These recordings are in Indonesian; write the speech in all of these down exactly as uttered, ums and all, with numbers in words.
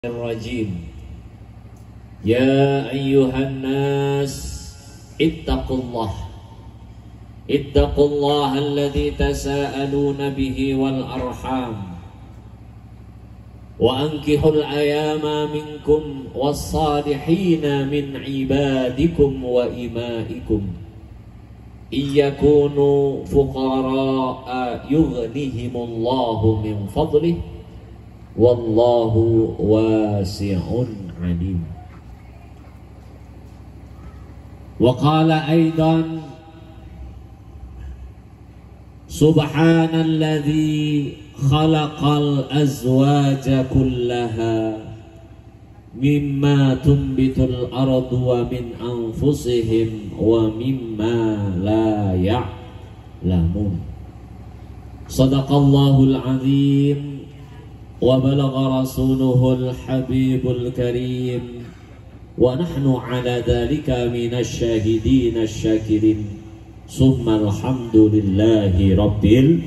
الرجيم يا أيها الناس اتقوا الله اتقوا الله الذي تساءلون به والأرحام وأنكحوا الأيام منكم والصالحين من عبادكم وإمائكم إن يكونوا فقراء يغنيهم الله من فضله Wallahu wasi'un alim. Wa qala aidan Subhanalladzi khalaqal azwaja kullaha mimma tunbitul ardu wa min anfusihim wa mimma la ya'lamun. Sadaqallahul azim wa balagha rasuluhul habibul karim wa nahnu ala dhalika minasy syahidin asyakirin summa alhamdulillahi rabbil.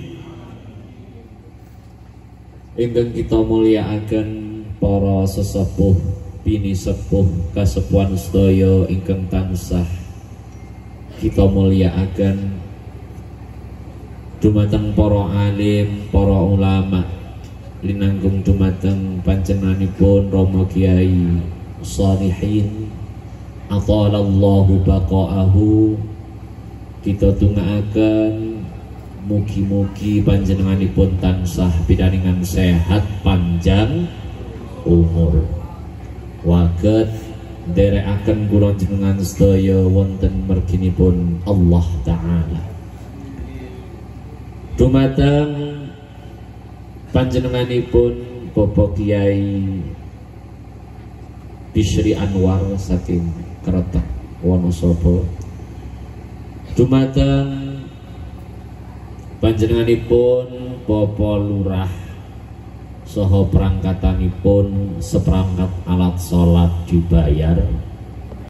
Ingkang kita mulyakaken para sesepuh bini sepuh kasepuhan sedaya ingkang tansah kita mulyakaken dumateng para alim, para ulama linanggung dumateng panjenenganipun Rama Kyai Shalihin atalallahu baqaahu. Kita tungaaken mugi-mugi panjenenganipun tansah pinaringan sehat panjang umur waget nderekaken kula jenengan sedaya wonten merginipun Allah taala. Dumateng panjenenganipun Bapak Kyai Bisri Anwar saking Kretek Wonosobo, dumateng panjenenganipun Bapak Lurah saha perangkatanipun seperangkat alat sholat dibayar,